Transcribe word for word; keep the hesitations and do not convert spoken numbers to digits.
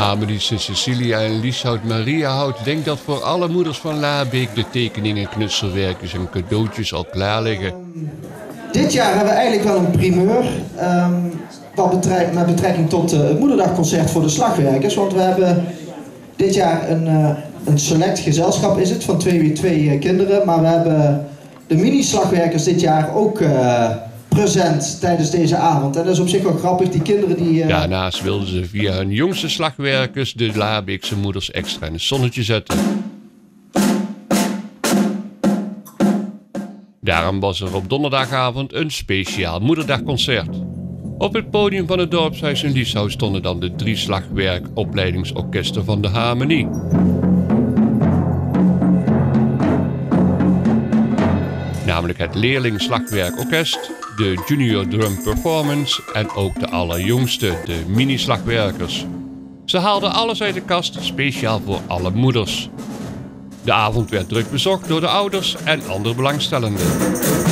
Amelie's Cecilia en Lieshout Mariahout denkt dat voor alle moeders van Laarbeek de tekeningen, knutselwerkjes en cadeautjes al klaar liggen. Um, dit jaar hebben we eigenlijk wel een primeur um, wat betrek, met betrekking tot uh, het moederdagconcert voor de slagwerkers. Want we hebben dit jaar een, uh, een select gezelschap is het, van twee, twee uh, kinderen. Maar we hebben de mini-slagwerkers dit jaar ook uh, present tijdens deze avond. En dat is op zich wel grappig, die kinderen die... Uh... Daarnaast wilden ze via hun jongste slagwerkers de Laarbeekse moeders extra in het zonnetje zetten. Daarom was er op donderdagavond een speciaal moederdagconcert. Op het podium van het dorpshuis in Lieshout stonden dan de drie slagwerkopleidingsorkesten van de Harmonie. Namelijk het Leerling Slagwerkorkest, de Junior Drum Performance en ook de allerjongste, de mini-slagwerkers. Ze haalden alles uit de kast, speciaal voor alle moeders. De avond werd druk bezocht door de ouders en andere belangstellenden.